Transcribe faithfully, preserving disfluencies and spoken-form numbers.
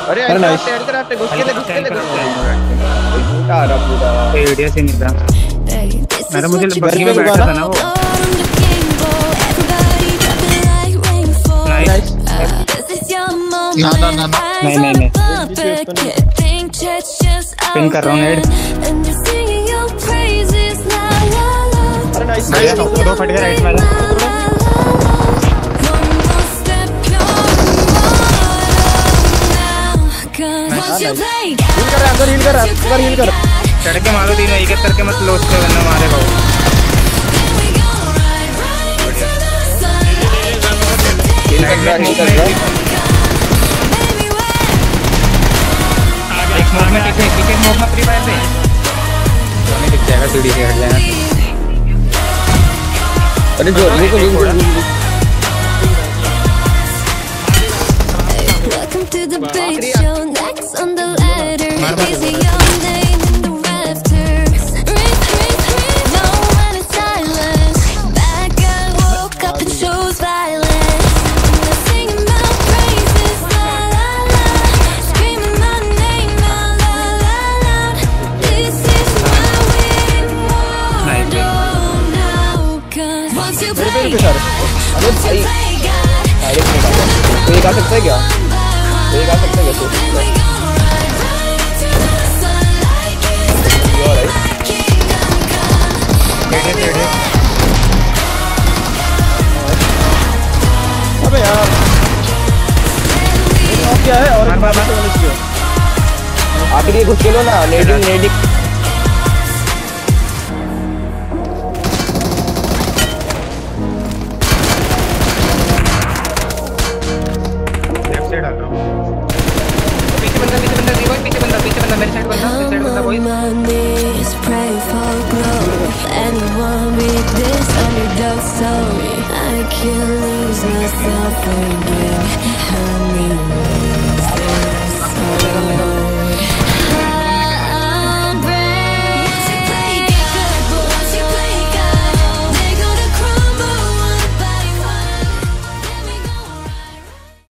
अरे अरे nice add कर आपने घुस के ले घुस के ले घुस के उल्टा आ रहा पूरा ये वीडियो से नहीं था मेरा मुझे बग्गी में बैठा था ना वो नाइस ना ना ना नहीं नहीं नहीं पिन कर रहा हूँ नेड अरे नाइस दो फट गया राइट में हील कर अंदर हील कर अंदर हील कर चढ़ के मारो तीनों एक एक करके मत लोच के वरना मारे बाबू एक मोड में टिके एक मोड में फ्री फायर पे सोने दिख जाएगा सीढ़ी से हट जाएगा अरे जो रुको रुको Welcome to the big show. Next on the ladder is your name in the rafters. Ring, ring, ring. No one is silent. Bad guy woke up and chose violence. They're singing my praises, la la la. Screaming my name, la la la la. This is why we want now. 'Cause once you play, अरे भाई direct नहीं डाला तो ये गा सकता है क्या ये गा सकता है क्या अबे यार क्या है और आखिर ये घुस के लो ना नेडिंग नेडिंग Anyone with this underdog story, I can't lose myself again.